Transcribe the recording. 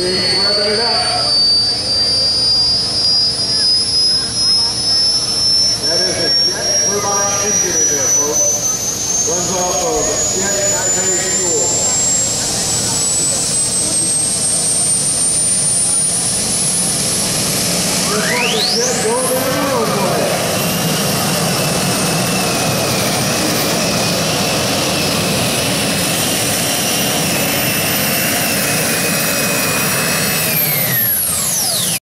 He's revving it up. That is a jet turbine engine in there, folks. Runs off of jet nitrate fuel. Just like a jet going